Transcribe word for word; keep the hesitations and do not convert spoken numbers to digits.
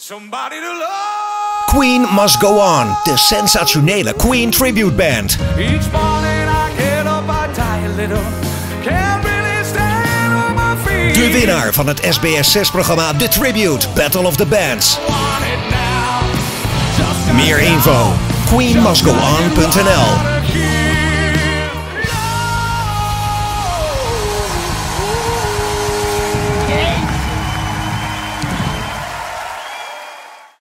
Somebody to love. Queen Must Go On, de sensationele Queen tributeband. Each morning I get up, I die a little. Can't really stand on my feet. De winnaar van het S B S zes-programma The Tribute, Battle of the Bands. Meer info, queen must go on punt n l.